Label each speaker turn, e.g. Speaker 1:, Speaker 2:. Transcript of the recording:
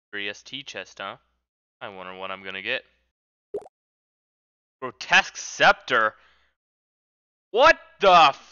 Speaker 1: 3ST chest, huh? I wonder what I'm gonna get. Grotesque Scepter? What the